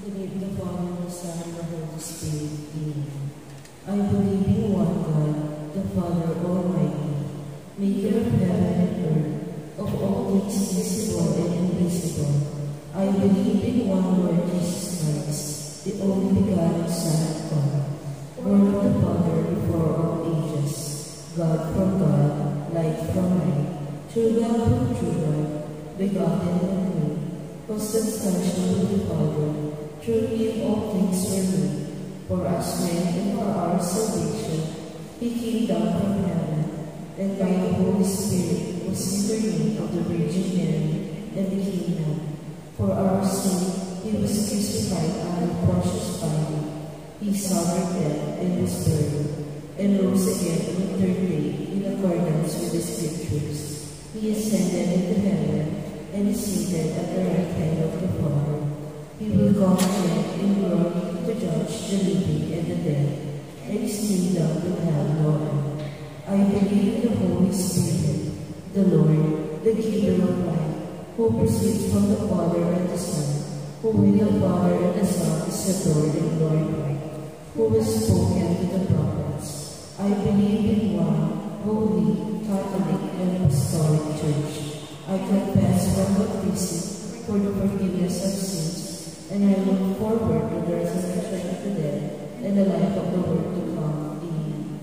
believe the Father, the Son, and the Holy Spirit. Amen. I believe in one God, the Father Almighty, maker of heaven and earth, of all things visible and invisible. I believe in one Lord Jesus Christ, the only begotten Son of God, born of the Father before all ages, God from God, light from light, true God from true God, begotten and made, consubstantial with the Father, through him all things were made. For us men and for our salvation, he came down from heaven, and by the Holy Spirit was incarnate of the Virgin Mary, and became man. For our sake, he was crucified under Pontius Pilate. He suffered death and was buried, and rose again on the third day in accordance with the Scriptures. He ascended into heaven, and is seated at the right hand of the Father. He will come again in glory to judge the living and the dead, and his kingdom will have no end. I believe in the Holy Spirit, the Lord, the giver of life, who proceeds from the Father and the Son, who with the Father and the Son is adored and glorified, who has spoken to the prophets. I believe in one holy, Catholic, and Apostolic Church. I confess one baptism for the forgiveness of sins, and I look forward to the resurrection of the dead and the life of the world to come. Amen.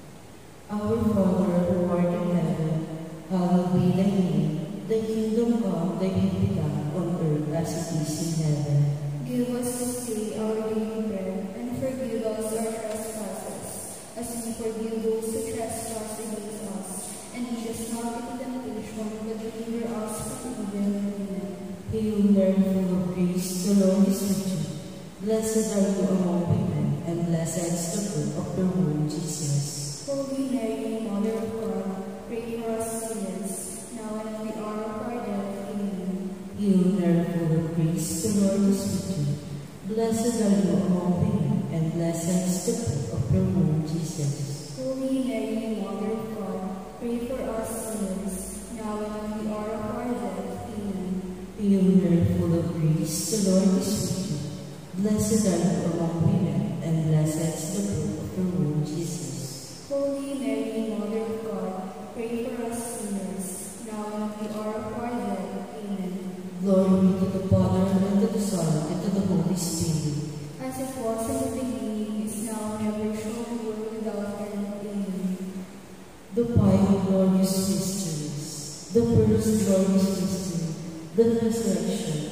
Our Father, who art in heaven, hallowed be thy name. Thy kingdom come, thy will be done on earth as it is in heaven. Give us this day our daily bread, and forgive us our trespasses, as we forgive those who trespass against us. And lead us not into temptation, but deliver us from evil. Amen. Hail Mary, full of grace, the Lord is with you. Blessed are you among women, and blessed is the fruit of your womb, Jesus. Holy Mary, Mother of God, pray for us sinners, now and at the hour of our death. Amen. Hail Mary, full of grace, the Lord is with you. Blessed are you among women, and blessed is the fruit of your womb, Jesus. Holy Mary, Mother of God, pray for us sinners, now and at the hour of our death. Amen. Hail Mary, full of grace, the Lord is with you. Blessed are you among women, and blessed is the fruit of your womb, Jesus. Holy Mary, Mother of God, pray for us sinners, now and at the hour of our death. Amen. Glory be to the Father, and to the Son, and to the Holy Spirit. As it was in the beginning, is now, and ever shall be, world without end. Amen. The five glorious mysteries. The first glorious mystery, the resurrection.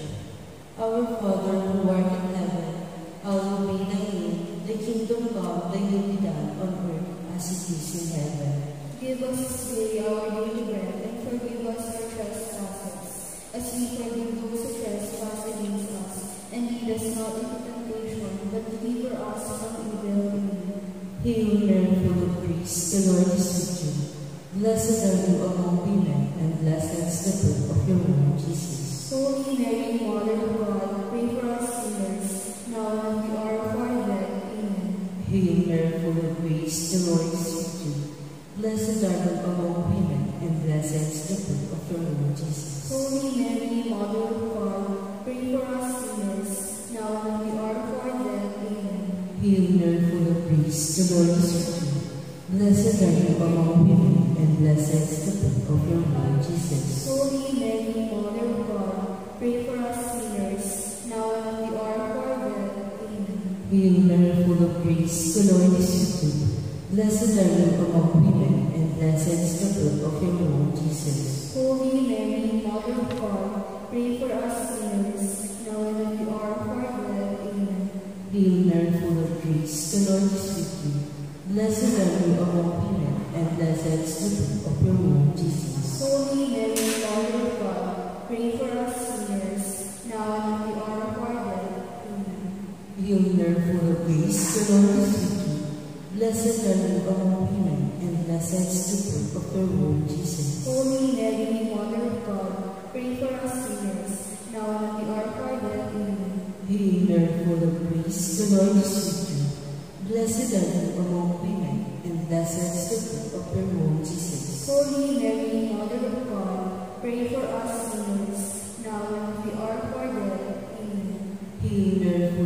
Our Father, who art in heaven, hallowed be thy name. Thy kingdom come, thy will be done on earth as it is in heaven. Give us this day our daily bread, and forgive us our trespasses, as we forgive those who trespass against us. And lead us not into temptation, but deliver us from evil. Amen. Hail Mary, full of grace, the Lord is with you. Blessed are you among women, and blessed is the fruit of your womb, Jesus. Holy Mary, Mother of God, pray for us sinners, now and at the hour of our death. Amen. Hail Mary, full of grace, the Lord is with you. Blessed are you among women, and blessed is the fruit of your womb, Jesus. Holy Mary, Mother of God, pray for us sinners, now and at the hour of our death. Amen. Hail Mary, full of grace, the Lord is with you. Blessed are you among women, and blessed is the fruit of your womb, Jesus. Holy Mary, Mother of God, pray for us sinners, now and at the hour of our death. Amen. Hail Mary, full of grace, the Lord is with you. Blessed are you among women, and blessed is the fruit of your womb, Jesus. Holy Mary, Mother of God, pray for us sinners, now and at the hour of our death. Amen. Hail Mary, full of grace, the Lord is with you. Blessed are you among women, and blessed is the fruit of your womb, Jesus. Holy Mary, Mother of God, pray for us sinners, now and at the hour of our death. Amen. Hail Mary, full of grace, the Lord is with you. Blessed are you among women, and blessed is the fruit of your womb, Jesus. Holy Mary, Mother of God, pray for us sinners, now and at the hour of our death. Amen. Hail Mary, full of grace, the Lord is with you. Blessed are you among women, and blessed is the fruit of your womb, Jesus. Holy Mary, Mother of God, pray for us sinners, now and at the hour of our death. Amen. Hail Mary, full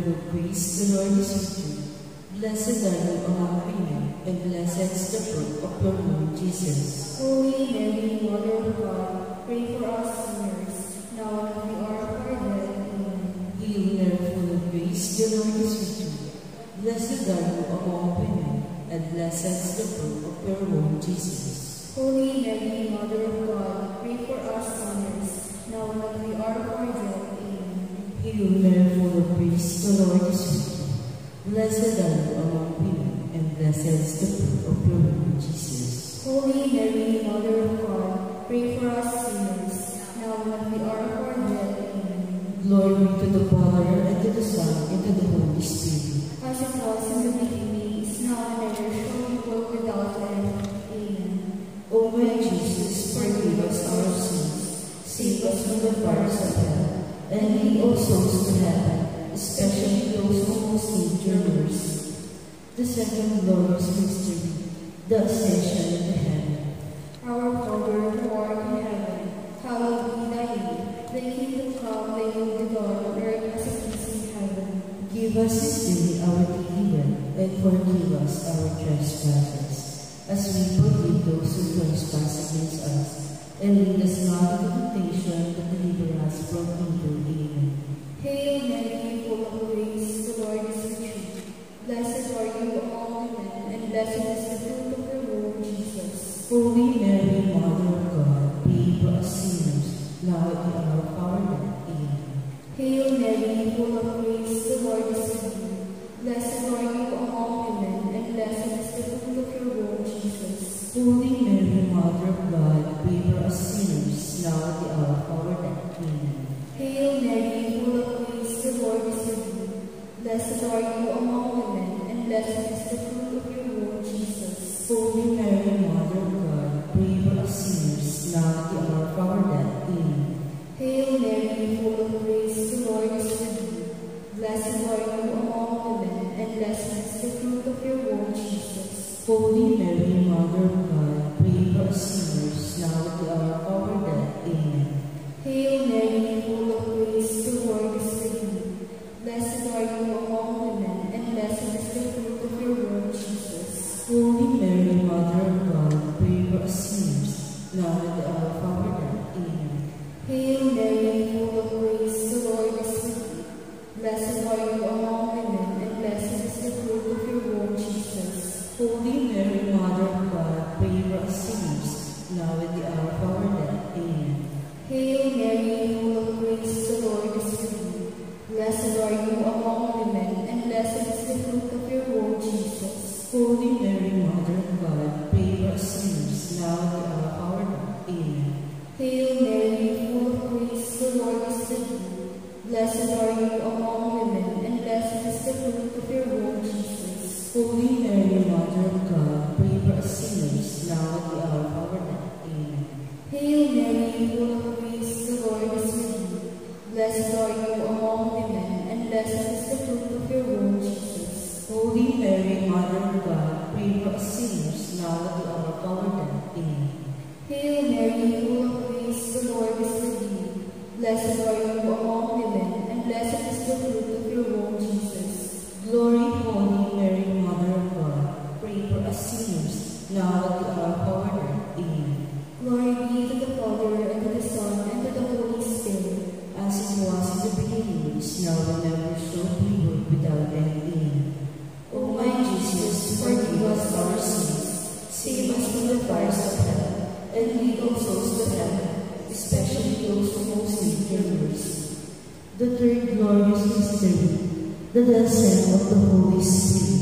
full of grace, the Lord is with you. Blessed are you among women, and blessed is the fruit of your womb, Jesus. Holy Mary, Mother of God, pray for us sinners, now and at the hour of our death. Amen. Hail Mary, full of grace, the Lord is with you. Blessed are you among women, and blessed is the fruit of your womb, Jesus. Holy Mary, Mother of God, pray for us sinners, now and at the hour of our death. Amen. Hail Mary, full of grace, the Lord is with you. Blessed are you among women, and blessed is the fruit of your womb, Jesus. Holy Mary, Mother of God, pray for us sinners, now and at the hour of our death. Amen. Glory be to the Father, and to the Son, and to the Holy Spirit. As it was in the beginning, is now, and ever shall be, world without end. Amen. O my Jesus, forgive us our sins, save us from the fires of hell, and lead all souls to heaven, especially those who most need your mercy. The second glorious mystery, the Ascension into heaven. Our Father, who art in heaven, hallowed be thy name. Thy kingdom come, thy will be done on earth as it is in heaven. Give us this day our daily bread, and forgive us our trespasses, as we forgive those who trespass against us. And lead us not into temptation, but deliver us from evil. Amen. Hail Mary, full of grace, the Lord is with you. Blessed are you among women, and blessed is the fruit of your womb, Jesus. Holy Mary, Mother of God, pray for us sinners, now at the hour of our death. Amen. Hail Mary, full of grace, the Lord is with you. Blessed are you among women, and blessed is the fruit of your womb, Jesus. Holy Mary, Mother of God, pray for us sinners, now at the hour of our death. Amen. Hail Mary, full of grace, the Lord is with you. Blessed are you among women, and blessed is the fruit of your womb, Jesus. Holy Mary, Mother of God, pray for us sinners, now at the hour of our death. Amen. Hail Mary, full of grace, the Lord is with you. Blessed are you among women, and blessed is the fruit of your womb, Jesus. Holy Mary, Mother of God, pray for us sinners, now at the hour of our death. Amen. Hail Mary, full of grace, the Lord is with you. Blessed are you among women, and blessed is the fruit of your womb, Jesus. Holy Mary, Mother of God, pray for us sinners, now at the hour of our death. Amen. Hail Mary, full of grace, the Lord is with you. Blessed are you among women, and blessed is the fruit of your womb, Jesus. Holy Mary, Mother of God, pray for us sinners, now at the hour of our death. Amen. Hail Mary, full of grace, the Lord is with you. Blessed are you among women, and blessed is the fruit of your womb, Jesus. Holy Mary, Mother of God, pray for us sinners, now at the hour of our death. Amen. Hail Mary, full of grace, the Lord is with you. Blessed are you among women, and blessed is the fruit of your womb, Jesus. Holy Mary, Mother of God, pray for us sinners, now at the hour of our death. Amen. Hail Mary, full of grace, the Lord is with you. Blessed are you among women, and blessed is the fruit of your womb, Jesus. Holy Mary, Mother of God, pray for us sinners, now at the hour of our death. Amen. Hail Mary, full of grace, the Lord is with you. Blessed are you among women, and blessed is the fruit of your womb, Jesus. Glory, Holy Mary, Mother of God, pray for us sinners, now at the hour of our death. Amen. Glory be to the Father, and to the Son, and to the Holy Spirit. As it was in the beginning, is now, and ever shall be, world without end. Amen. O my Jesus, forgive us our sins, save us from the fires of hell, and lead all souls to heaven, especially those who most need your mercy. The third glorious mystery, the descent of the Holy Spirit.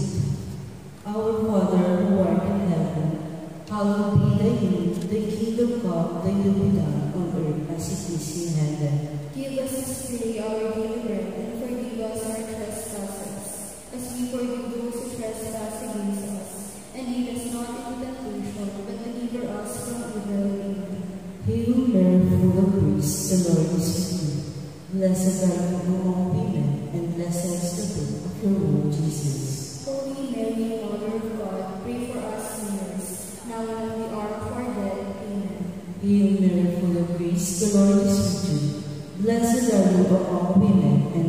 Our Father, who art in heaven, hallowed be thy name. Thy kingdom come, thy will be done on earth as it is in heaven. Give us this day our daily bread, and forgive us our trespasses, as we forgive those who trespass against us. And lead us not into temptation, but deliver us from evil. Amen. Hail Mary, full of grace, the Lord is with you. Blessed are you among women, and blessed is the fruit of your womb, Jesus. Holy Mary, Mother of God, pray for us sinners, now and at the hour of our death. Amen. Hail Mary, full of grace, the Lord is with you. Blessed are you among women, and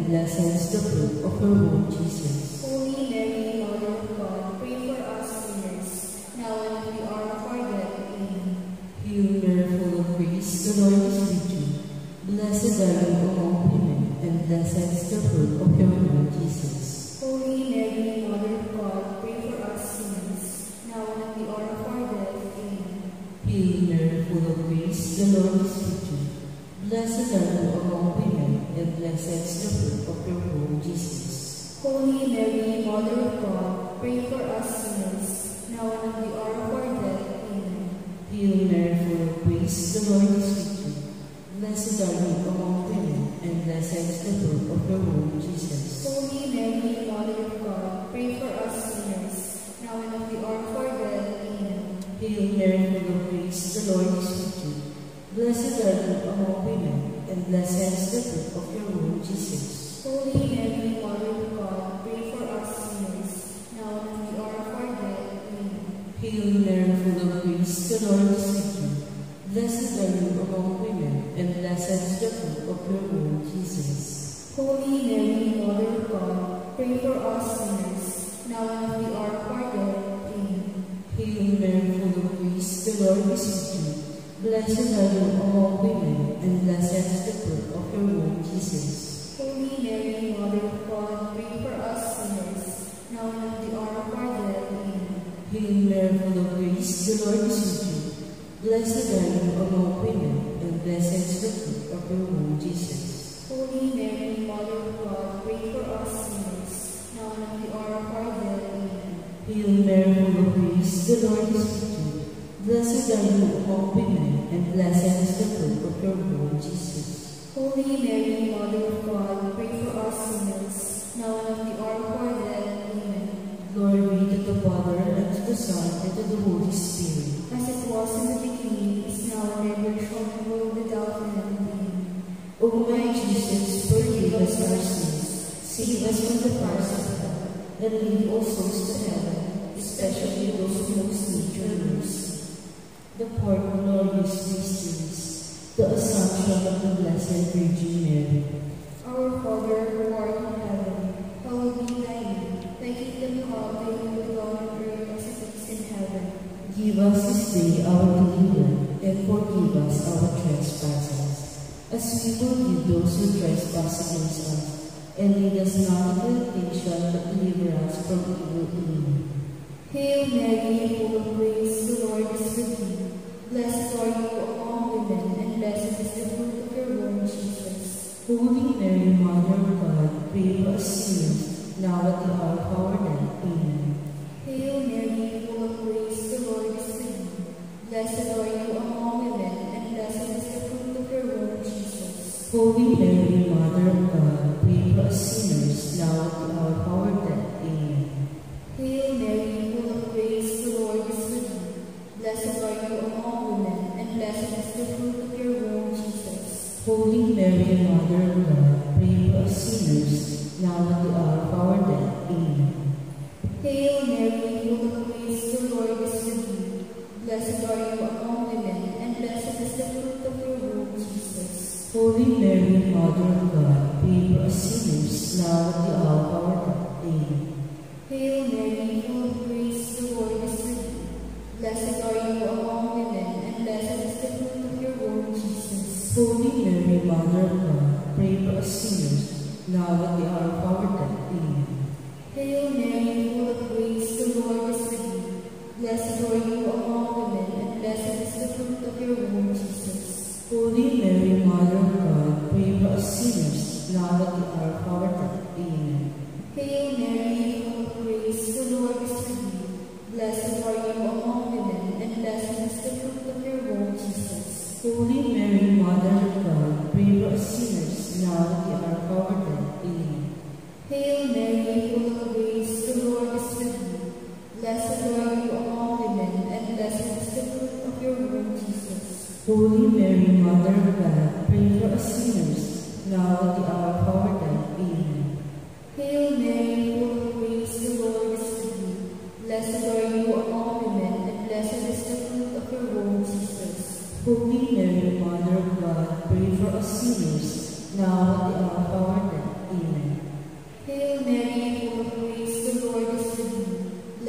blessed is the fruit of your womb, Jesus. Holy Mary, Mother of God, pray for us sinners, now and at the hour of our death. Amen. Hail Mary, full of grace, the Lord is with you. Blessed are you among women, and blessed is the fruit of your womb, Jesus. Holy Mary, Mother of God, pray for us sinners, now and at the hour of our death. Amen. Hail Mary, full of grace, the Lord is with you. Blessed are you among women, and blessed is the fruit of your womb, Jesus. Holy Mary, Mother of God, pray for us sinners, now and at the hour of our death. Amen. Hail Mary, full of grace, the Lord is with you. Blessed are you among women, and blessed is the fruit of your womb, Jesus. Holy Mary, Mother of God, pray for us sinners, now and at the hour of our death. Amen. Hail Mary, full of grace, the Lord is with you. Blessed are you among women, and blessed is the fruit of your womb, Jesus. Holy Mary, Mother of God, pray for us sinners, now and at the hour of our death. Amen. Hail Mary, full of grace, the Lord is with you. Blessed are you among women, and blessed is the fruit of your womb, Jesus. Holy Mary, Mother of God, pray for us sinners, now and at the hour of our death. Amen. Hail Mary, full of grace, the Lord is with you. Blessed are you among women, and blessed is the fruit of your womb, Jesus. Holy Mary, Mother of God, pray for us sinners, now and at the hour of our death. Amen. Hail Mary, full of grace, the Lord is with you. Blessed are you among women, and blessed is the fruit of your womb, Jesus. Holy Mary, Mother of God, pray for us sinners, now and at the hour of our death. Amen. Hail Mary, full of grace, the Lord is with you. Blessed are you among women, and blessed is the fruit of your womb, Jesus. Holy Mary, Mother of God, pray for us sinners, now and at the hour of our death. Amen. Glory be to the Father, and to the Son, and to the Holy Spirit. As it was in the beginning, is now, and ever shall be, world without end. Amen. O my Jesus, forgive us our sins, save us from the fires of hell, and lead all souls to heaven, especially those who most need your mercy. The fourth glorious mysteries, the Assumption of the Blessed Virgin Mary. Our Father, who art in heaven, hallowed be thy name. Thy kingdom come, thy will be done on earth as it is in heaven. Give us this day our daily bread, and forgive us our trespasses, as we forgive those who trespass against us. And lead us not into temptation, but deliver us from evil. Amen. Hail Mary, full of grace, the Lord is with thee. Blessed are you among women, and blessed is the fruit of your womb, Jesus. Holy Mary, Mother of God, pray for us sinners, now at the hour of our death. Amen. Hail Mary, full of grace, the Lord is with thee. Blessed are you among women, and blessed is the fruit of your womb, Jesus. Holy Mary, Mother of God, pray for us sinners, now at the hour of our death. Amen. Hail Mary, full of grace, the Lord is with thee. Blessed are you among women, and blessed is the fruit of your womb, Jesus. Holy Mary, Mother of God, pray for us sinners, now at the hour of our death. Amen. Hail Mary, full of grace, the Lord is with thee. Blessed are you among women, and blessed is the fruit of your womb, Jesus. Holy Mary, Mother of God, pray for us sinners, now at the hour of our death. Amen. Hail Mary, full of grace, the Lord is with thee. Blessed are you among women, and blessed is the fruit of your womb, Jesus. Holy Mary, Mother of God, pray for us sinners, now at the hour of our death. Amen. Hail Mary, full of grace, the Lord is with thee. Blessed are you among women, and blessed is the fruit of your womb, Jesus. Holy Mary, Mother of God, pray for us sinners, now at the hour of our death. Amen. Hail Mary, full of grace, the Lord is with thee. Blessed are you among women, and blessed is the fruit of your womb, Jesus. Holy Mary, Mother of God, pray for us sinners, now at the hour of our death. Amen. Hail Mary, full of grace, the Lord is with thee. Blessed are you among women, and blessed is the fruit of your womb, Jesus. Holy Mary, Mother of God, pray for us sinners, now at the hour of our death. Amen. Hail Mary, full of grace, the Lord is with thee. Blessed are you among women, and blessed is the fruit of your womb, Jesus. Holy Mary,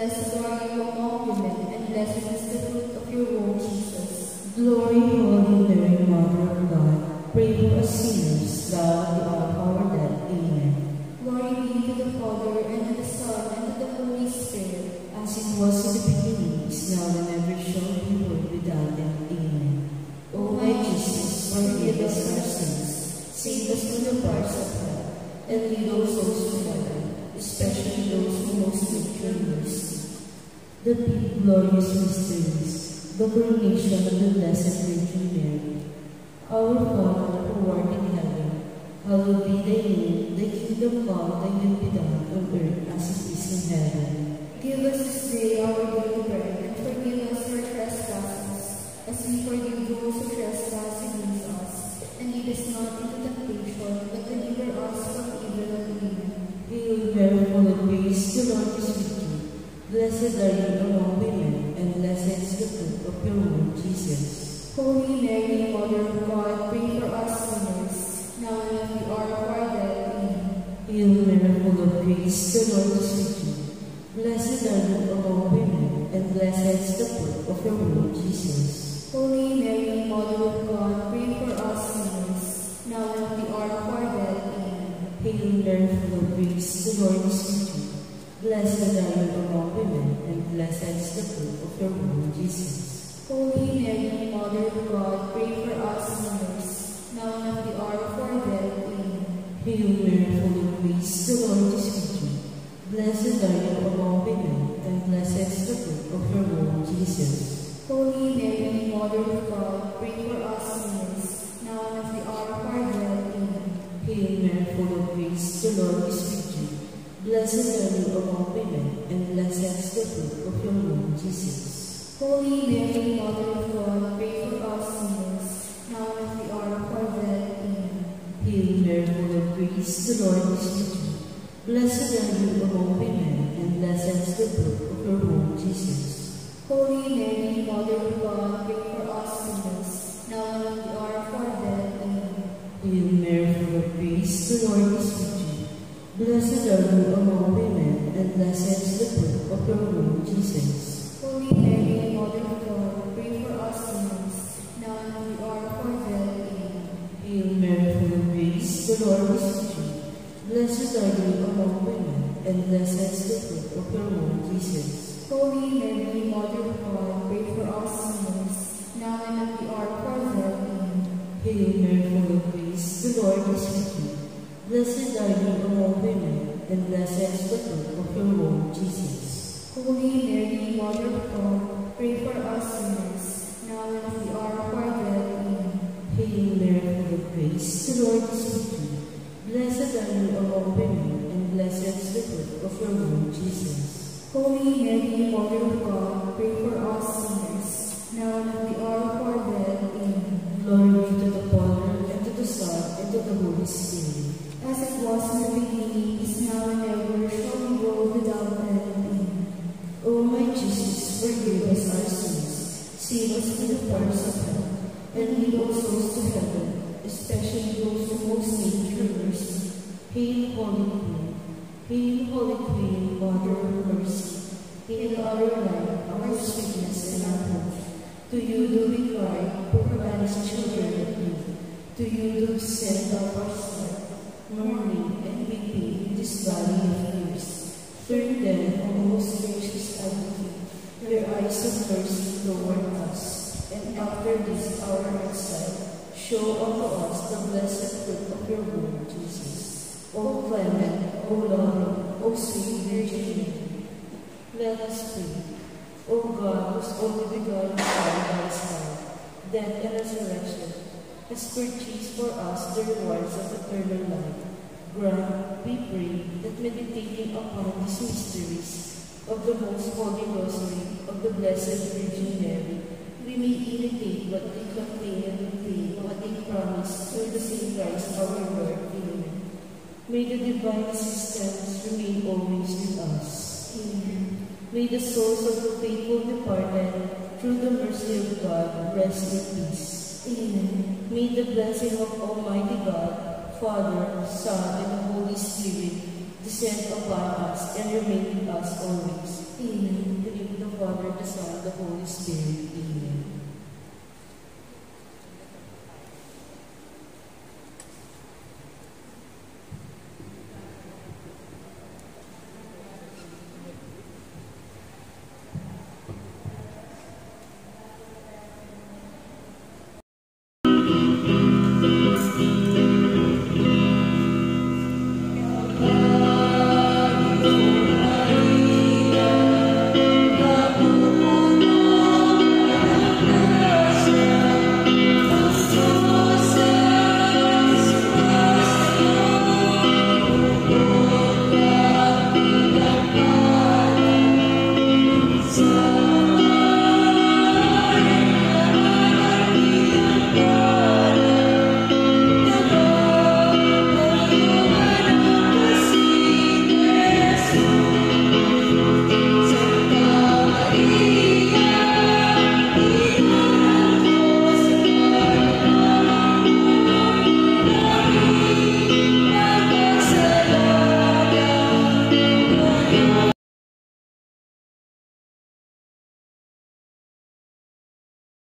Blessed are you among women, and blessed is the fruit of your womb, Jesus. Glory, Holy Mary, Mother of God, pray for us sinners, now and at the hour of our death. Amen. Glory be to the Father, and to the Son, and to the Holy Spirit. As it was in the beginning, is now, and ever shall be, world without end. Amen. O my Jesus, forgive us our sins, save us from the fires of hell, and lead all souls to heaven, especially those who most need your mercy. The big glorious mysteries, the coronation of the Blessed Virgin Mary. Our Father, who art in heaven, hallowed be thy name. Thy kingdom come, thy will be done on earth as it is in heaven. Give us this day our daily bread, and forgive us our trespasses, as we forgive those who trespass against us. And lead us not into temptation, but deliver us from evil. Amen. Hail Mary, full of grace, the Lord is with you. Blessed are you among women, and blessed is the fruit of your womb, Jesus. Holy Mary, Mother of God, pray for us sinners, now and at the hour of our death. Amen. Hail Mary, full of grace, the Lord is with you. Blessed are you among women, and blessed is the fruit of your womb, Jesus. Holy Mary, Mother of God, pray for us sinners, now and at the hour of our death. Amen. Hail Mary, full of grace, the Lord is with you. Blessed are you among women, and blessed is the fruit of your womb, Jesus. Holy Mary, Mother of God, pray for us sinners, now and at the hour of our death. Amen. Hail Mary, full of grace, the Lord is with you. Blessed are you among women, and blessed is the fruit of your womb, Jesus. Holy Mary, Mother of God, pray for us sinners, now and at the hour of our death. Amen. Hail Mary, full of grace, the Lord is with you. Blessed are you among women, and blessed is the fruit of your womb, Jesus. Holy Mary, Mother of God, pray for us sinners, now and at the hour of our death. Amen. Hail Mary, full of grace, the Lord is with you. Blessed are you among women, and blessed is the fruit of your womb, Jesus. Holy Mary, Mother of God, pray for us sinners, now and at the hour of our death. Amen. Hail Mary, full of grace, the Lord is with you. Blessed are you among women, and blessed is the fruit of your womb, Jesus. Holy Mary, Mother of God, pray for us sinners, now and at the hour of our death. Amen. Hail Mary, full of grace, the Lord is with you. Blessed are you among women, and blessed is the fruit of your womb, Jesus. Holy Mary, Mother of God, pray for us sinners, now and at the hour of our death. Amen. Hail Mary, full of grace, the Lord is with you. Blessed are you among women, and blessed is the fruit of your womb, Jesus. Holy Mary, Mother of God, pray for us sinners, now and at the hour of our death. Amen. Hail Mary, full of grace, the Lord is with you. Blessed are you among women, and blessed is the fruit of your womb, Jesus. Holy Mary, Mother of God, pray for us sinners, now and at the hour of our death. Amen. Glory be to the Father, and to the Son, and to the Holy Spirit. As it was in the beginning, is now and ever, shall be, world without end. Amen. O my Jesus, forgive us our sins, save us from the fires of hell, and lead all souls to heaven, especially those who most need your mercy. Hail, Holy Queen. Hail, Holy Queen, Mother of mercy. Hail our life, our sweetness, and our hope. To you do we cry, poor banished children of Eve. To you do we send up our strength, mourning and weeping in this valley of tears. Turn then, O most gracious Advocate, your eyes of mercy toward us, and after this our exile, show unto us the blessed fruit of your womb, Jesus. O clement, O loving, O sweet Virgin Mary, let us pray. O God, whose only begotten Son by his life, death, and resurrection, has purchased for us the rewards of eternal life, grant, we pray, that meditating upon these mysteries of the most holy rosary of the Blessed Virgin Mary, we may imitate what they contain and obtain what they promise through the same Christ our Lord. Amen. May the divine assistance remain always with us. Amen. May the souls of the faithful departed, through the mercy of God, rest in peace. Amen. May the blessing of Almighty God, Father, Son, and Holy Spirit descend upon us and remain with us always. Amen. In the name of the Father, the Son, and the Holy Spirit. Amen.